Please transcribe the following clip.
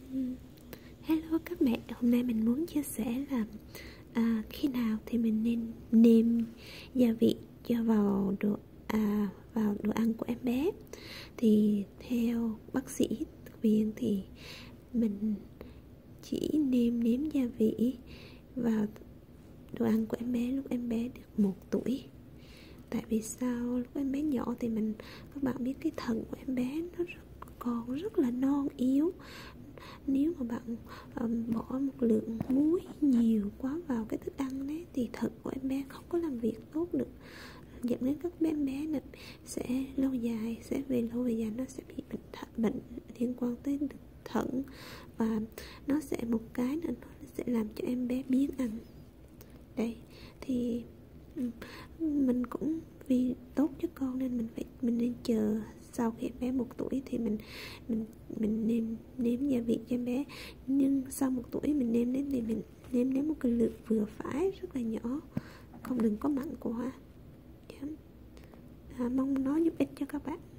Ừm, Hello các mẹ, hôm nay mình muốn chia sẻ là khi nào thì mình nên nêm gia vị cho vào đồ ăn của em bé. Thì theo bác sĩ thực viên thì mình chỉ nêm gia vị vào đồ ăn của em bé lúc em bé được 1 tuổi. Tại vì sao? Lúc em bé nhỏ thì các bạn biết cái thận của em bé nó còn rất là non yếu. Nếu mà bạn bỏ một lượng muối nhiều quá vào cái thức ăn đấy thì thận của em bé không có làm việc tốt được, dẫn đến các em bé này sẽ lâu về dài nó sẽ bị bệnh liên quan tới thận, và nó sẽ một cái nữa nó sẽ làm cho em bé biếng ăn. Đây thì mình cũng vì tốt cho con nên mình nên chờ sau khi em bé 1 tuổi thì mình nêm gia vị cho em bé. Nhưng sau 1 tuổi mình nêm đến thì mình nêm đến một cái lượng vừa phải, rất là nhỏ, không đừng có mặn quá. Mong nó giúp ích cho các bạn.